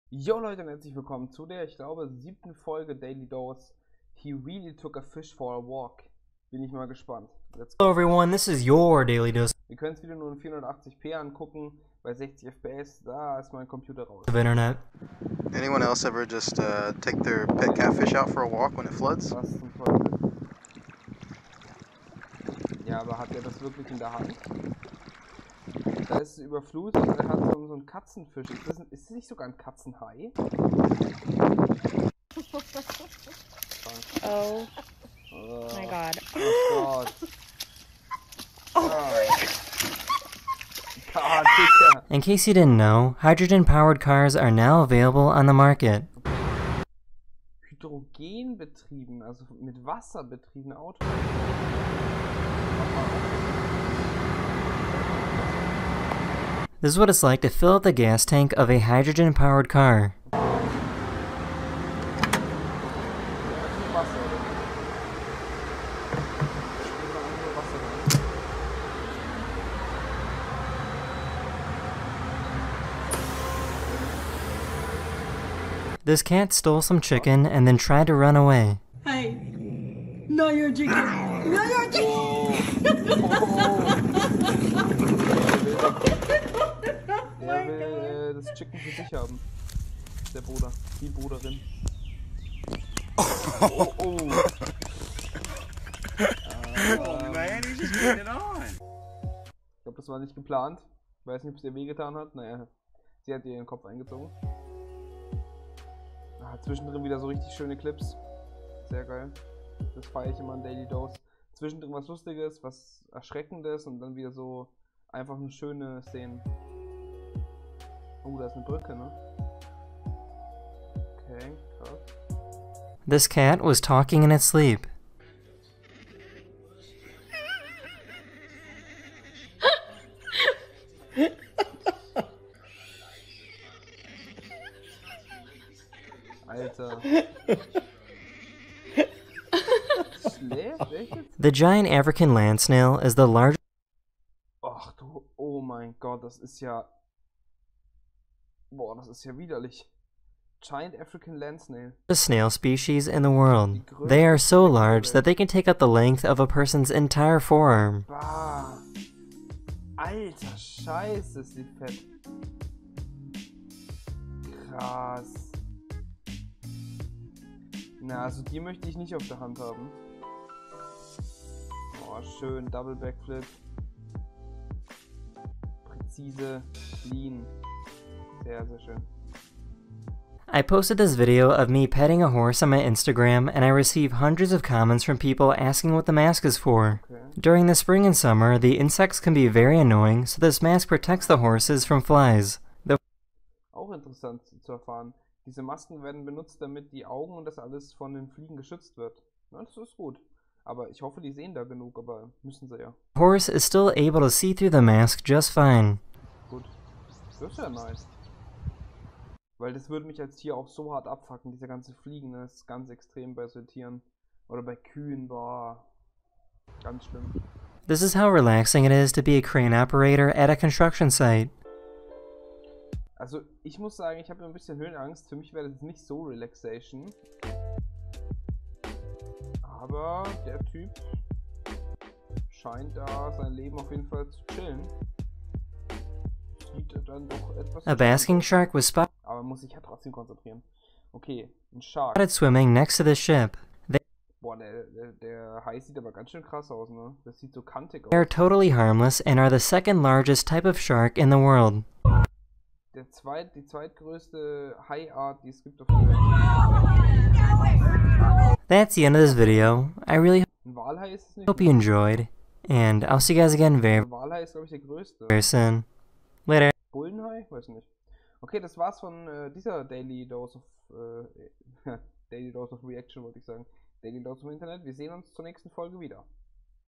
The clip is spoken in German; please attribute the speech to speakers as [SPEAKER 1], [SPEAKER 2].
[SPEAKER 1] Jo Leute und herzlich willkommen zu der, ich glaube, 7. Folge Daily Dose. He really took a fish for a walk. Bin ich mal gespannt. Let's go.
[SPEAKER 2] Hello everyone, this is your Daily Dose
[SPEAKER 1] Wir können es wieder nur in 480p angucken. Bei 60 FPS, da ist mein Computer raus.
[SPEAKER 2] of Internet.
[SPEAKER 3] Anyone else ever just take their pet catfish out for a walk when it floods?
[SPEAKER 1] Was zum Teufel? Ja, aber hat er das wirklich in der Hand? Da ist es überflutet und er hat so einen Katzenfisch. Ist das nicht sogar ein Katzenhai?
[SPEAKER 4] Oh my god.
[SPEAKER 1] Oh Gott. Oh. Ah, Digga.
[SPEAKER 2] In case you didn't know, hydrogen-powered cars are now available on the market.
[SPEAKER 1] Hydrogenbetrieben, also mit Wasser betriebene Autos.
[SPEAKER 2] This is what it's like to fill up the gas tank of a hydrogen-powered car. This cat stole some chicken and then tried to run away.
[SPEAKER 5] Hey, no, you're chicken. No, you're
[SPEAKER 1] Der will das Chicken für sich haben. Der Bruder, die Bruderin. Oh, oh.
[SPEAKER 6] Man, he's just getting it on.
[SPEAKER 1] Ich glaube, das war nicht geplant. Ich weiß nicht, ob es ihr wehgetan hat. Naja, sie hat ihr ihren Kopf eingezogen. Ah, zwischendrin wieder so richtig schöne Clips. Sehr geil. Das feiere ich immer an Daily Dose. Zwischendrin was Lustiges, was Erschreckendes und dann wieder so einfach eine schöne Szenen. Oh, da ist eine Brücke, ne? Okay, krass.
[SPEAKER 2] This cat was talking in its sleep.
[SPEAKER 1] Alter. Schläft? Echt jetzt?
[SPEAKER 2] The giant African land snail is the largest
[SPEAKER 1] Ach du, oh mein Gott, das ist ja... Boah, das ist ja widerlich. Giant African Land Snail.
[SPEAKER 2] snail species in the world. They are so large that they can take up the length of a person's entire forearm.
[SPEAKER 1] Bah. Alter, scheiße, ist die fett. Krass. Na, also die möchte ich nicht auf der Hand haben. Oh, schön, Double Backflip. Präzise, clean. Sehr, sehr schön.
[SPEAKER 2] I posted this video of me petting a horse on my Instagram and I received hundreds of comments from people asking what the mask is for.
[SPEAKER 1] Okay.
[SPEAKER 2] During the spring and summer, the insects can be very annoying, so this mask protects the horses from flies.
[SPEAKER 1] Auch interessant zu erfahren. Diese Masken werden benutzt, damit die Augen und das alles von den Fliegen geschützt wird. Ja, das ist gut. Aber ich hoffe, die sehen da genug, aber müssen sie ja.
[SPEAKER 2] The horse is still able to see through the mask just fine.
[SPEAKER 1] Gut. Das ist ja nice. Weil das würde mich als Tier auch so hart abfucken, diese ganze Fliegen, das ist ganz extrem bei so Tieren. Oder bei Kühen, boah. Ganz schlimm.
[SPEAKER 2] This is how relaxing it is to be a crane operator at a construction site.
[SPEAKER 1] Also, ich muss sagen, ich habe ein bisschen Höhenangst. Für mich wäre das nicht so Relaxation. Aber der Typ scheint da sein Leben auf jeden Fall zu chillen. Sieht dann doch etwas...
[SPEAKER 2] A basking shark was spotted
[SPEAKER 1] Aber man muss sich ja trotzdem konzentrieren. Okay, ein Shark.
[SPEAKER 2] swimming next to the ship.
[SPEAKER 1] Boah, der Hai sieht aber ganz schön krass aus, ne? Das sieht so kantig
[SPEAKER 2] They are
[SPEAKER 1] aus.
[SPEAKER 2] totally harmless and are the second largest type of shark in the world.
[SPEAKER 1] Die zweitgrößte Haiart, die es gibt auf der Welt.
[SPEAKER 2] That's the end of this video. I really
[SPEAKER 1] Ein Walhai ist es nicht.
[SPEAKER 2] hope you enjoyed, and I'll see you guys again very,
[SPEAKER 1] Ein Walhai ist, glaube ich, der größte.
[SPEAKER 2] very soon. Later.
[SPEAKER 1] Bullenhai? Weiß nicht. Okay, das war's von dieser Daily Dose of Daily Dose of Reaction, wollte ich sagen. Daily Dose im Internet. Wir sehen uns zur nächsten Folge wieder.